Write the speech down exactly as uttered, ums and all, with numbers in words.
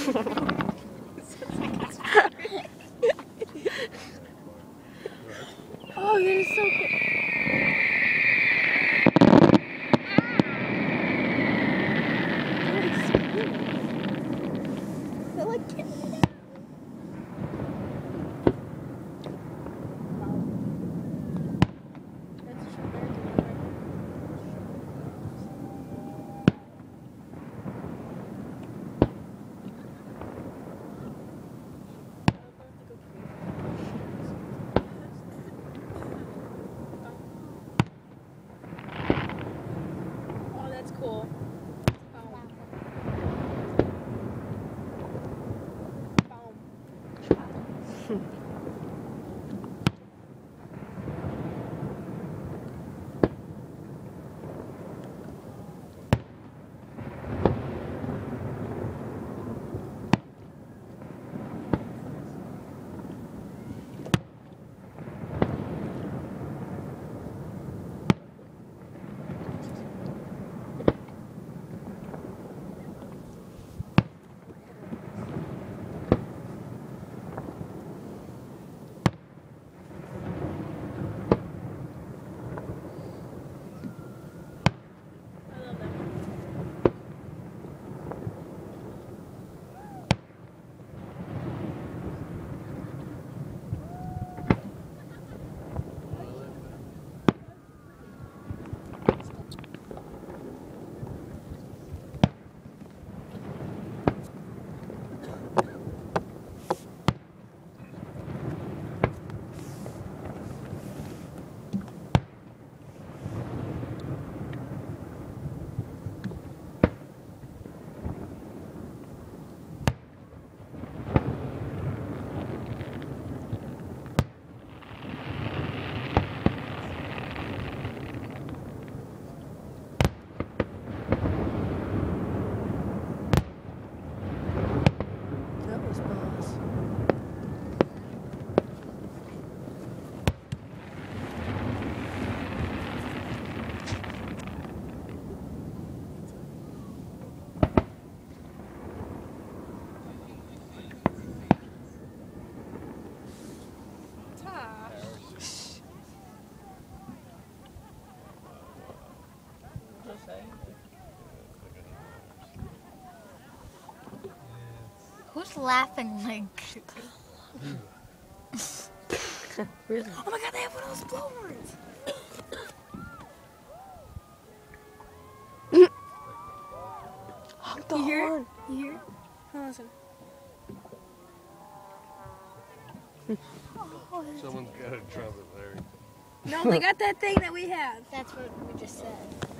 Oh, that is so cool. They're like kittens. Cool. Who's laughing like? Really? Oh my god, they have one of those blowers! Honk the you hear? Horn. You hear? Oh, listen. Oh, someone's got a trumpet, Larry. No, they got that thing that we have. That's what we just said.